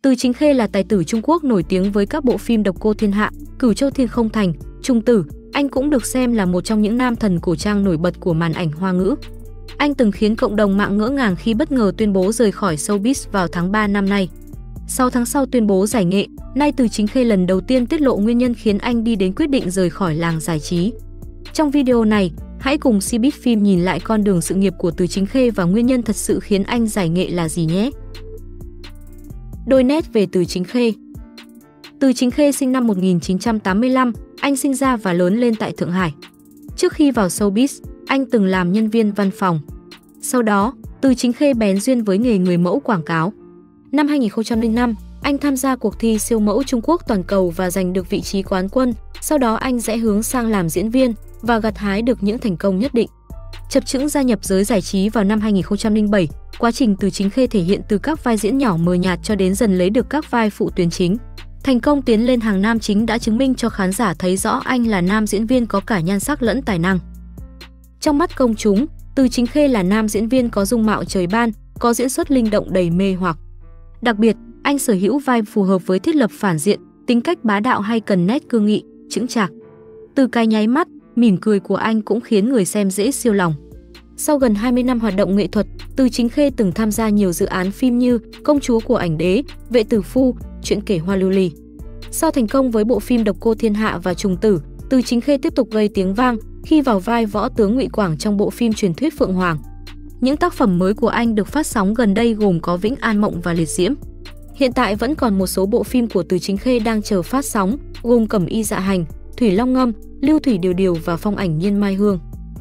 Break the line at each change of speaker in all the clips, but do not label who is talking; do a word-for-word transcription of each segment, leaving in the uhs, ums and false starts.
Từ Chính Khê là tài tử Trung Quốc nổi tiếng với các bộ phim Độc Cô Thiên Hạ, Cửu Châu Thiên Không Thành, Trung Tử. Anh cũng được xem là một trong những nam thần cổ trang nổi bật của màn ảnh Hoa ngữ. Anh từng khiến cộng đồng mạng ngỡ ngàng khi bất ngờ tuyên bố rời khỏi showbiz vào tháng ba năm nay. Sau tháng sau tuyên bố giải nghệ, nay Từ Chính Khê lần đầu tiên tiết lộ nguyên nhân khiến anh đi đến quyết định rời khỏi làng giải trí. Trong video này, hãy cùng Cbiz Phim nhìn lại con đường sự nghiệp của Từ Chính Khê và nguyên nhân thật sự khiến anh giải nghệ là gì nhé. Đôi nét về Từ Chính Khê. Từ Chính Khê sinh năm một nghìn chín trăm tám mươi lăm, anh sinh ra và lớn lên tại Thượng Hải. Trước khi vào showbiz, anh từng làm nhân viên văn phòng. Sau đó, Từ Chính Khê bén duyên với nghề người mẫu quảng cáo. Năm hai nghìn không trăm lẻ năm, anh tham gia cuộc thi siêu mẫu Trung Quốc toàn cầu và giành được vị trí quán quân. Sau đó anh rẽ hướng sang làm diễn viên và gặt hái được những thành công nhất định. Chập chững gia nhập giới giải trí vào năm hai nghìn không trăm lẻ bảy, quá trình Từ Chính Khê thể hiện từ các vai diễn nhỏ mờ nhạt cho đến dần lấy được các vai phụ tuyến chính. Thành công tiến lên hàng nam chính đã chứng minh cho khán giả thấy rõ anh là nam diễn viên có cả nhan sắc lẫn tài năng. Trong mắt công chúng, Từ Chính Khê là nam diễn viên có dung mạo trời ban, có diễn xuất linh động đầy mê hoặc. Đặc biệt, anh sở hữu vai phù hợp với thiết lập phản diện, tính cách bá đạo hay cần nét cương nghị, chững chạc. Từ cái nháy mắt, mỉm cười của anh cũng khiến người xem dễ siêu lòng. Sau gần hai mươi năm hoạt động nghệ thuật, Từ Chính Khê từng tham gia nhiều dự án phim như Công chúa của ảnh đế, Vệ tử phu, Chuyện kể hoa lưu ly. Sau thành công với bộ phim Độc Cô Thiên Hạ và Trùng Tử, Từ Chính Khê tiếp tục gây tiếng vang khi vào vai võ tướng Ngụy Quảng trong bộ phim Truyền thuyết Phượng Hoàng. Những tác phẩm mới của anh được phát sóng gần đây gồm có Vĩnh An Mộng và Liệt Diễm. Hiện tại vẫn còn một số bộ phim của Từ Chính Khê đang chờ phát sóng, gồm Cẩm Y Dạ Hành, Thủy Long Ngâm, Lưu Thủy Điều Điều và Phong Ảnh Nhiên Mai Hương.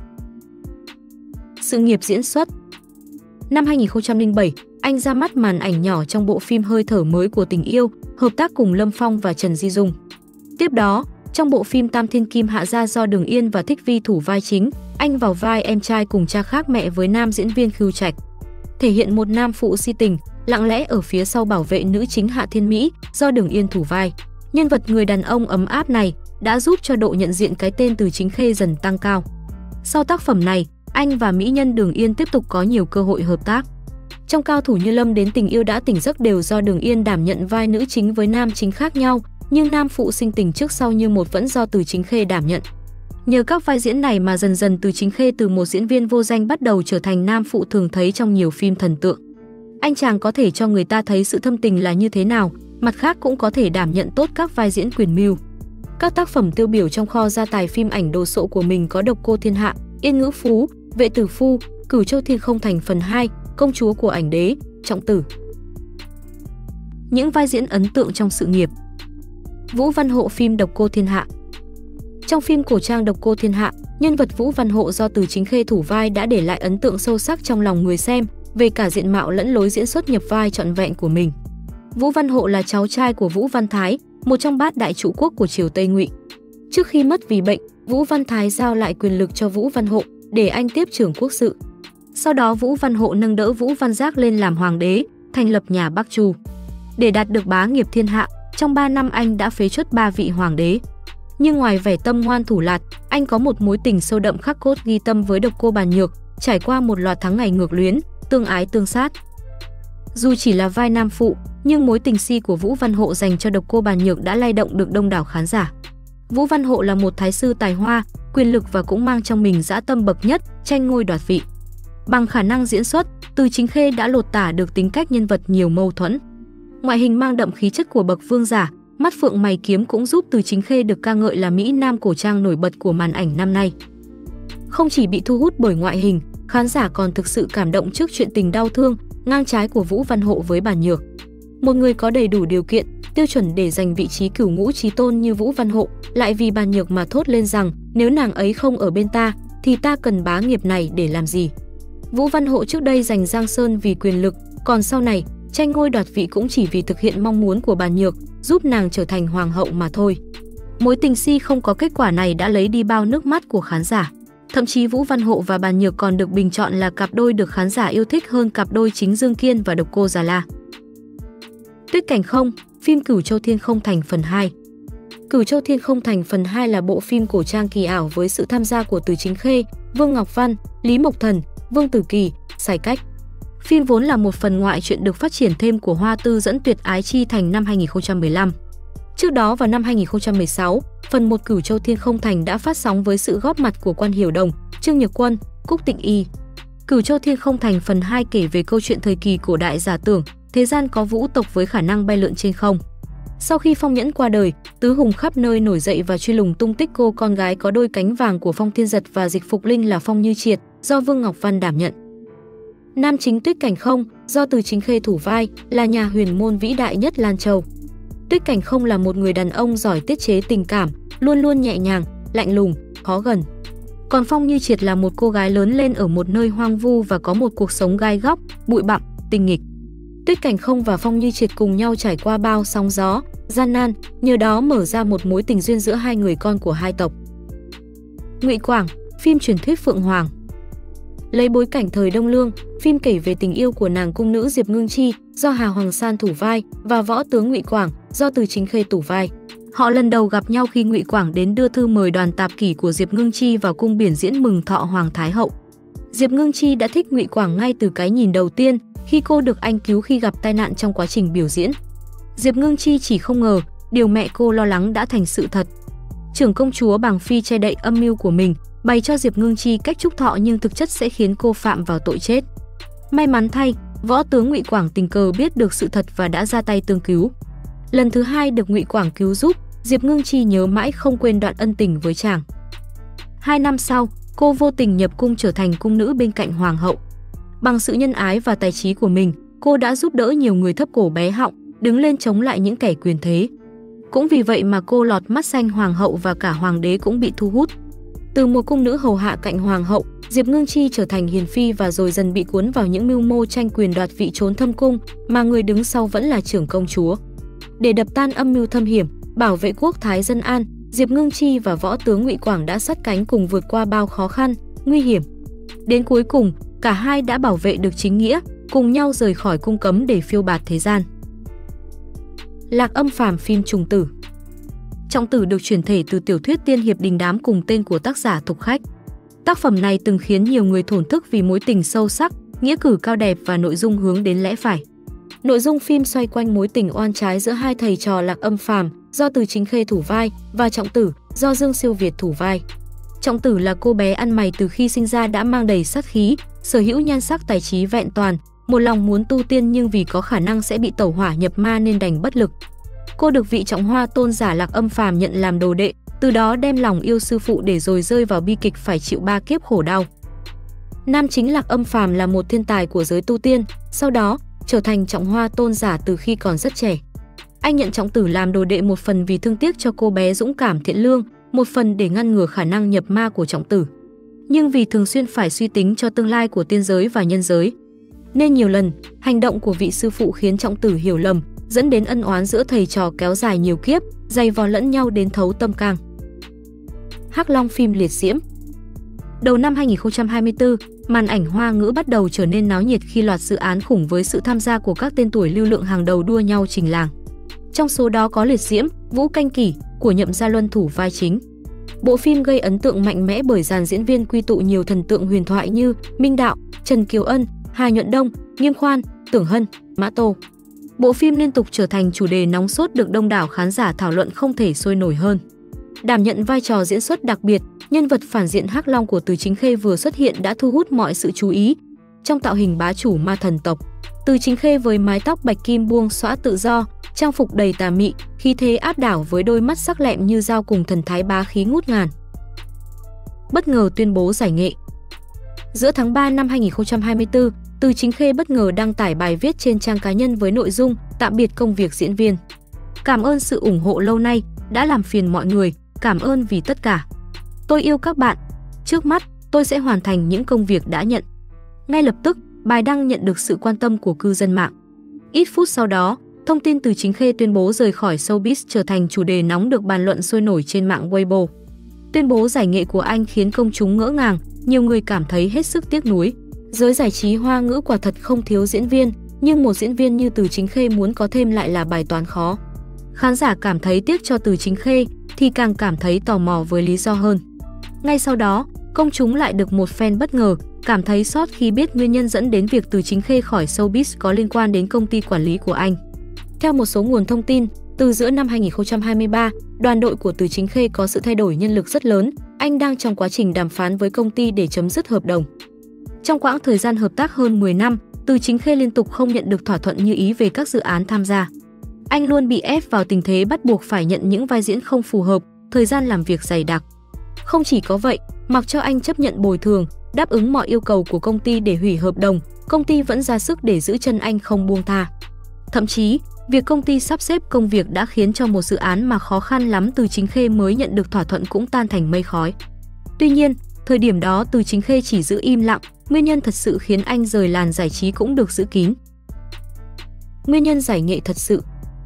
Sự nghiệp diễn xuất. Năm hai nghìn không trăm lẻ bảy, anh ra mắt màn ảnh nhỏ trong bộ phim Hơi thở mới của tình yêu, hợp tác cùng Lâm Phong và Trần Di Dung. Tiếp đó, trong bộ phim Tam Thiên Kim Hạ Gia do Đường Yên và Thích Vi thủ vai chính, anh vào vai em trai cùng cha khác mẹ với nam diễn viên Khưu Trạch. Thể hiện một nam phụ si tình, lặng lẽ ở phía sau bảo vệ nữ chính Hạ Thiên Mỹ do Đường Yên thủ vai. Nhân vật người đàn ông ấm áp này đã giúp cho độ nhận diện cái tên Từ Chính Khê dần tăng cao. Sau tác phẩm này, anh và mỹ nhân Đường Yên tiếp tục có nhiều cơ hội hợp tác. Trong Cao thủ như Lâm đến tình yêu đã tỉnh giấc đều do Đường Yên đảm nhận vai nữ chính với nam chính khác nhau, nhưng nam phụ sinh tình trước sau như một vẫn do Từ Chính Khê đảm nhận. Nhờ các vai diễn này mà dần dần Từ Chính Khê từ một diễn viên vô danh bắt đầu trở thành nam phụ thường thấy trong nhiều phim thần tượng. Anh chàng có thể cho người ta thấy sự thâm tình là như thế nào, mặt khác cũng có thể đảm nhận tốt các vai diễn quyền mưu. Các tác phẩm tiêu biểu trong kho gia tài phim ảnh đồ sộ của mình có Độc Cô Thiên Hạ, Yên Ngữ Phú, Vệ tử phu, Cửu Châu Thiên Không Thành phần hai, Công chúa của ảnh đế, Trọng Tử. Những vai diễn ấn tượng trong sự nghiệp. Vũ Văn Hộ phim Độc Cô Thiên Hạ. Trong phim cổ trang Độc Cô Thiên Hạ, nhân vật Vũ Văn Hộ do Từ Chính Khê thủ vai đã để lại ấn tượng sâu sắc trong lòng người xem về cả diện mạo lẫn lối diễn xuất nhập vai trọn vẹn của mình. Vũ Văn Hộ là cháu trai của Vũ Văn Thái, một trong bát đại trụ quốc của triều Tây Ngụy. Trước khi mất vì bệnh, Vũ Văn Thái giao lại quyền lực cho Vũ Văn Hộ để anh tiếp trưởng quốc sự. Sau đó Vũ Văn Hộ nâng đỡ Vũ Văn Giác lên làm hoàng đế, thành lập nhà Bắc Chu. Để đạt được bá nghiệp thiên hạ, trong ba năm anh đã phế truất ba vị hoàng đế. Nhưng ngoài vẻ tâm ngoan thủ lạt, anh có một mối tình sâu đậm khắc cốt ghi tâm với Độc Cô Bàn Nhược, trải qua một loạt tháng ngày ngược luyến, tương ái tương sát. Dù chỉ là vai nam phụ, nhưng mối tình si của Vũ Văn Hộ dành cho Độc Cô Bàn Nhược đã lay động được đông đảo khán giả. Vũ Văn Hộ là một thái sư tài hoa, quyền lực và cũng mang trong mình dã tâm bậc nhất, tranh ngôi đoạt vị. Bằng khả năng diễn xuất, Từ Chính Khê đã lột tả được tính cách nhân vật nhiều mâu thuẫn. Ngoại hình mang đậm khí chất của bậc vương giả, mắt phượng mày kiếm cũng giúp Từ Chính Khê được ca ngợi là mỹ nam cổ trang nổi bật của màn ảnh năm nay. Không chỉ bị thu hút bởi ngoại hình, khán giả còn thực sự cảm động trước chuyện tình đau thương, ngang trái của Vũ Văn Hộ với Bàn Nhược. Một người có đầy đủ điều kiện, tiêu chuẩn để giành vị trí cửu ngũ chí tôn như Vũ Văn Hộ, lại vì Bàn Nhược mà thốt lên rằng nếu nàng ấy không ở bên ta, thì ta cần bá nghiệp này để làm gì. Vũ Văn Hộ trước đây giành Giang Sơn vì quyền lực, còn sau này, tranh ngôi đoạt vị cũng chỉ vì thực hiện mong muốn của Bàn Nhược, giúp nàng trở thành hoàng hậu mà thôi. Mối tình si không có kết quả này đã lấy đi bao nước mắt của khán giả. Thậm chí Vũ Văn Hộ và Bàn Nhược còn được bình chọn là cặp đôi được khán giả yêu thích hơn cặp đôi chính Dương Kiên và Độc Cô Già La. Tuyết Cảnh Không, phim Cửu Châu Thiên Không Thành phần hai. Cửu Châu Thiên Không Thành phần hai là bộ phim cổ trang kỳ ảo với sự tham gia của Từ Chính Khê, Vương Ngọc Văn, Lý Mộc Thần, Vương Tử Kỳ, Sài Cách. Phim vốn là một phần ngoại truyện được phát triển thêm của Hoa Tư dẫn Tuyệt Ái Chi Thành năm hai nghìn không trăm mười lăm. Trước đó vào năm hai nghìn không trăm mười sáu, phần một Cửu Châu Thiên Không Thành đã phát sóng với sự góp mặt của Quan Hiểu Đồng, Trương Nhược Quân, Cúc Tịnh Y. Cửu Châu Thiên Không Thành phần hai kể về câu chuyện thời kỳ cổ đại giả tưởng, thế gian có vũ tộc với khả năng bay lượn trên không. Sau khi Phong Nhẫn qua đời, tứ hùng khắp nơi nổi dậy và truy lùng tung tích cô con gái có đôi cánh vàng của Phong Thiên Giật và Dịch Phục Linh là Phong Như Triệt, do Vương Ngọc Văn đảm nhận. Nam chính Tuyết Cảnh Không, do Từ Chính Khê thủ vai, là nhà huyền môn vĩ đại nhất Lan Châu. Tuyết Cảnh Không là một người đàn ông giỏi tiết chế tình cảm, luôn luôn nhẹ nhàng, lạnh lùng, khó gần. Còn Phong Như Triệt là một cô gái lớn lên ở một nơi hoang vu và có một cuộc sống gai góc, bụi bặm, tinh nghịch. Tuyết Cảnh Không và Phong Như Triệt cùng nhau trải qua bao sóng gió, gian nan, nhờ đó mở ra một mối tình duyên giữa hai người con của hai tộc. Ngụy Quảng, phim truyền thuyết Phượng Hoàng. Lấy bối cảnh thời Đông Lương, phim kể về tình yêu của nàng cung nữ Diệp Ngưng Chi, do Hà Hoàng San thủ vai, và võ tướng Ngụy Quảng, do Từ Chính Khê thủ vai. Họ lần đầu gặp nhau khi Ngụy Quảng đến đưa thư mời đoàn tạp kỷ của Diệp Ngưng Chi vào cung biển diễn mừng thọ Hoàng Thái Hậu. Diệp Ngưng Chi đã thích Ngụy Quảng ngay từ cái nhìn đầu tiên, khi cô được anh cứu khi gặp tai nạn trong quá trình biểu diễn. Diệp Ngưng Chi chỉ không ngờ, điều mẹ cô lo lắng đã thành sự thật. Trưởng công chúa Bàng Phi che đậy âm mưu của mình, bày cho Diệp Ngưng Chi cách chúc thọ nhưng thực chất sẽ khiến cô phạm vào tội chết. May mắn thay, võ tướng Ngụy Quảng tình cờ biết được sự thật và đã ra tay tương cứu. Lần thứ hai được Ngụy Quảng cứu giúp, Diệp Ngưng Chi nhớ mãi không quên đoạn ân tình với chàng. Hai năm sau, cô vô tình nhập cung trở thành cung nữ bên cạnh hoàng hậu. Bằng sự nhân ái và tài trí của mình, cô đã giúp đỡ nhiều người thấp cổ bé họng, đứng lên chống lại những kẻ quyền thế. Cũng vì vậy mà cô lọt mắt xanh hoàng hậu và cả hoàng đế cũng bị thu hút. Từ một cung nữ hầu hạ cạnh hoàng hậu, Diệp Ngưng Chi trở thành hiền phi và rồi dần bị cuốn vào những mưu mô tranh quyền đoạt vị trốn thâm cung, mà người đứng sau vẫn là trưởng công chúa. Để đập tan âm mưu thâm hiểm, bảo vệ quốc thái dân an, Diệp Ngưng Chi và võ tướng Ngụy Quảng đã sát cánh cùng vượt qua bao khó khăn, nguy hiểm. Đến cuối cùng, cả hai đã bảo vệ được chính nghĩa, cùng nhau rời khỏi cung cấm để phiêu bạt thế gian. Lạc Âm Phàm phim trùng tử. Trọng Tử được chuyển thể từ tiểu thuyết Tiên Hiệp Đình Đám cùng tên của tác giả Thục Khách. Tác phẩm này từng khiến nhiều người thổn thức vì mối tình sâu sắc, nghĩa cử cao đẹp và nội dung hướng đến lẽ phải. Nội dung phim xoay quanh mối tình oan trái giữa hai thầy trò Lạc Âm Phàm, do Từ Chính Khê thủ vai, và Trọng Tử, do Dương Siêu Việt thủ vai. Trọng Tử là cô bé ăn mày từ khi sinh ra đã mang đầy sát khí, sở hữu nhan sắc tài trí vẹn toàn, một lòng muốn tu tiên nhưng vì có khả năng sẽ bị tẩu hỏa nhập ma nên đành bất lực. Cô được vị Trọng Hoa tôn giả Lạc Âm Phàm nhận làm đồ đệ, từ đó đem lòng yêu sư phụ để rồi rơi vào bi kịch phải chịu ba kiếp khổ đau. Nam chính Lạc Âm Phàm là một thiên tài của giới tu tiên, sau đó trở thành Trọng Hoa tôn giả từ khi còn rất trẻ. Anh nhận Trọng Tử làm đồ đệ một phần vì thương tiếc cho cô bé dũng cảm thiện lương, một phần để ngăn ngừa khả năng nhập ma của Trọng Tử. Nhưng vì thường xuyên phải suy tính cho tương lai của tiên giới và nhân giới, nên nhiều lần, hành động của vị sư phụ khiến Trọng Tử hiểu lầm, dẫn đến ân oán giữa thầy trò kéo dài nhiều kiếp, dày vò lẫn nhau đến thấu tâm can. Hắc Long phim liệt diễm. Đầu năm hai nghìn không trăm hai mươi tư, màn ảnh Hoa ngữ bắt đầu trở nên náo nhiệt khi loạt dự án khủng với sự tham gia của các tên tuổi lưu lượng hàng đầu đua nhau trình làng. Trong số đó có Liệt Diễm, Vũ Canh Kỷ của Nhậm Gia Luân thủ vai chính. Bộ phim gây ấn tượng mạnh mẽ bởi dàn diễn viên quy tụ nhiều thần tượng huyền thoại như Minh Đạo, Trần Kiều Ân, Hà Nhuận Đông, Nghiêm Khoan, Tưởng Hân, Mã Tô. Bộ phim liên tục trở thành chủ đề nóng sốt được đông đảo khán giả thảo luận không thể sôi nổi hơn. Đảm nhận vai trò diễn xuất đặc biệt, nhân vật phản diện Hắc Long của Từ Chính Khê vừa xuất hiện đã thu hút mọi sự chú ý. Trong tạo hình bá chủ ma thần tộc, Từ Chính Khê với mái tóc bạch kim buông xõa tự do, trang phục đầy tà mị, khí thế áp đảo với đôi mắt sắc lẹm như dao cùng thần thái bá khí ngút ngàn. Bất ngờ tuyên bố giải nghệ. Giữa tháng ba năm hai nghìn không trăm hai mươi tư, Từ Chính Khê bất ngờ đăng tải bài viết trên trang cá nhân với nội dung tạm biệt công việc diễn viên. Cảm ơn sự ủng hộ lâu nay, đã làm phiền mọi người, cảm ơn vì tất cả. Tôi yêu các bạn, trước mắt tôi sẽ hoàn thành những công việc đã nhận. Ngay lập tức, bài đăng nhận được sự quan tâm của cư dân mạng. Ít phút sau đó, thông tin Từ Chính Khê tuyên bố rời khỏi showbiz trở thành chủ đề nóng được bàn luận sôi nổi trên mạng Weibo. Tuyên bố giải nghệ của anh khiến công chúng ngỡ ngàng, nhiều người cảm thấy hết sức tiếc nuối. Giới giải trí Hoa ngữ quả thật không thiếu diễn viên, nhưng một diễn viên như Từ Chính Khê muốn có thêm lại là bài toán khó. Khán giả cảm thấy tiếc cho Từ Chính Khê thì càng cảm thấy tò mò với lý do hơn. Ngay sau đó, công chúng lại được một phen bất ngờ, cảm thấy sót khi biết nguyên nhân dẫn đến việc Từ Chính Khê khỏi showbiz có liên quan đến công ty quản lý của anh. Theo một số nguồn thông tin, từ giữa năm hai nghìn không trăm hai mươi ba, đoàn đội của Từ Chính Khê có sự thay đổi nhân lực rất lớn, anh đang trong quá trình đàm phán với công ty để chấm dứt hợp đồng. Trong quãng thời gian hợp tác hơn mười năm, Từ Chính Khê liên tục không nhận được thỏa thuận như ý về các dự án tham gia. Anh luôn bị ép vào tình thế bắt buộc phải nhận những vai diễn không phù hợp, thời gian làm việc dày đặc. Không chỉ có vậy, mặc cho anh chấp nhận bồi thường, đáp ứng mọi yêu cầu của công ty để hủy hợp đồng, công ty vẫn ra sức để giữ chân anh không buông tha. Thậm chí, việc công ty sắp xếp công việc đã khiến cho một dự án mà khó khăn lắm Từ Chính Khê mới nhận được thỏa thuận cũng tan thành mây khói. Tuy nhiên, thời điểm đó Từ Chính Khê chỉ giữ im lặng, nguyên nhân thật sự khiến anh rời làn giải trí cũng được giữ kín. Nguyên nhân giải nghệ thật sự.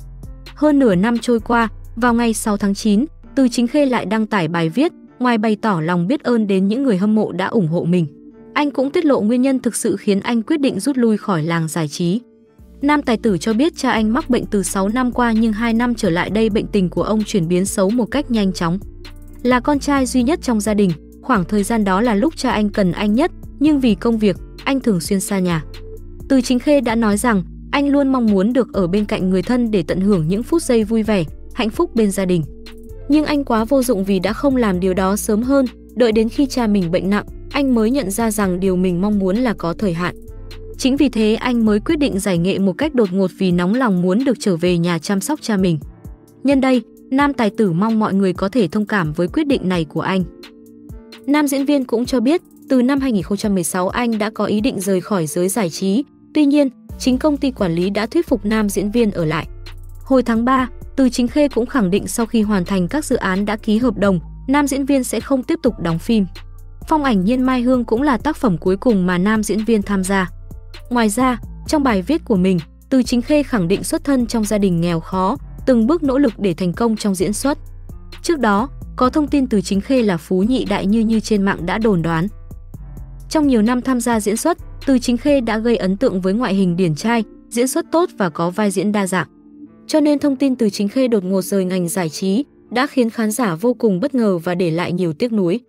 Hơn nửa năm trôi qua, vào ngày sáu tháng chín, Từ Chính Khê lại đăng tải bài viết, ngoài bày tỏ lòng biết ơn đến những người hâm mộ đã ủng hộ mình. Anh cũng tiết lộ nguyên nhân thực sự khiến anh quyết định rút lui khỏi làng giải trí. Nam tài tử cho biết cha anh mắc bệnh từ sáu năm qua nhưng hai năm trở lại đây bệnh tình của ông chuyển biến xấu một cách nhanh chóng. Là con trai duy nhất trong gia đình, khoảng thời gian đó là lúc cha anh cần anh nhất, nhưng vì công việc, anh thường xuyên xa nhà. Từ Chính Khê đã nói rằng, anh luôn mong muốn được ở bên cạnh người thân để tận hưởng những phút giây vui vẻ, hạnh phúc bên gia đình. Nhưng anh quá vô dụng vì đã không làm điều đó sớm hơn, đợi đến khi cha mình bệnh nặng, anh mới nhận ra rằng điều mình mong muốn là có thời hạn. Chính vì thế anh mới quyết định giải nghệ một cách đột ngột vì nóng lòng muốn được trở về nhà chăm sóc cha mình. Nhân đây, nam tài tử mong mọi người có thể thông cảm với quyết định này của anh. Nam diễn viên cũng cho biết, từ năm hai nghìn không trăm mười sáu anh đã có ý định rời khỏi giới giải trí, tuy nhiên, chính công ty quản lý đã thuyết phục nam diễn viên ở lại. Hồi tháng ba, Từ Chính Khê cũng khẳng định sau khi hoàn thành các dự án đã ký hợp đồng, nam diễn viên sẽ không tiếp tục đóng phim. Phong ảnh Nhiên Mai Hương cũng là tác phẩm cuối cùng mà nam diễn viên tham gia. Ngoài ra, trong bài viết của mình, Từ Chính Khê khẳng định xuất thân trong gia đình nghèo khó, từng bước nỗ lực để thành công trong diễn xuất. Trước đó, có thông tin Từ Chính Khê là phú nhị đại như như trên mạng đã đồn đoán. Trong nhiều năm tham gia diễn xuất, Từ Chính Khê đã gây ấn tượng với ngoại hình điển trai, diễn xuất tốt và có vai diễn đa dạng. Cho nên thông tin Từ Chính Khê đột ngột rời ngành giải trí đã khiến khán giả vô cùng bất ngờ và để lại nhiều tiếc nuối.